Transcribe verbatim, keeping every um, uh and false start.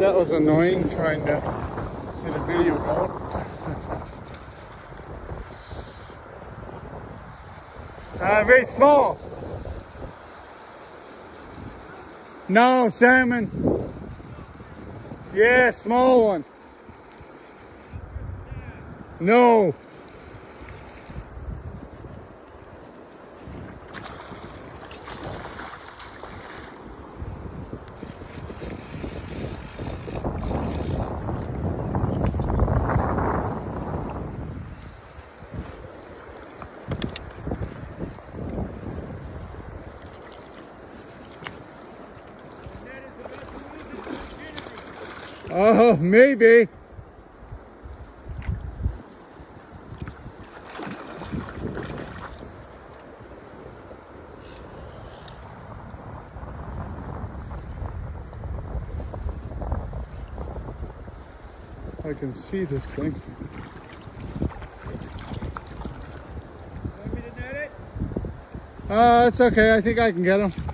That was annoying trying to get a video going. uh, very small. No, salmon. Yeah, small one. No. Oh, maybe. I can see this thing. Want me to net it? Uh, it's okay. I think I can get him.